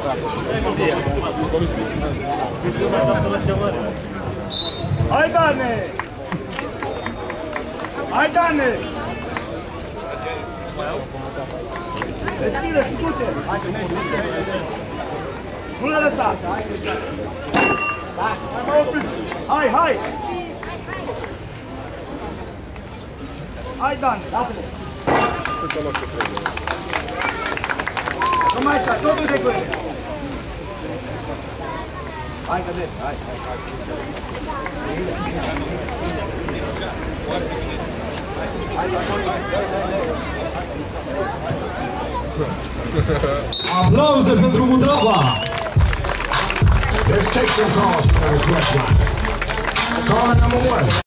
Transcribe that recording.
Hai, Dane! Hai, Dane! Deschide, scuze! Nu le lăsa! Hai, hai! Hai, Dane, lasă-le! Nu mai stai, totul de gând! Hai, că mergi, hai! Aplauze pentru Moldova! Let's take some calls for the crush line. Caller number 1.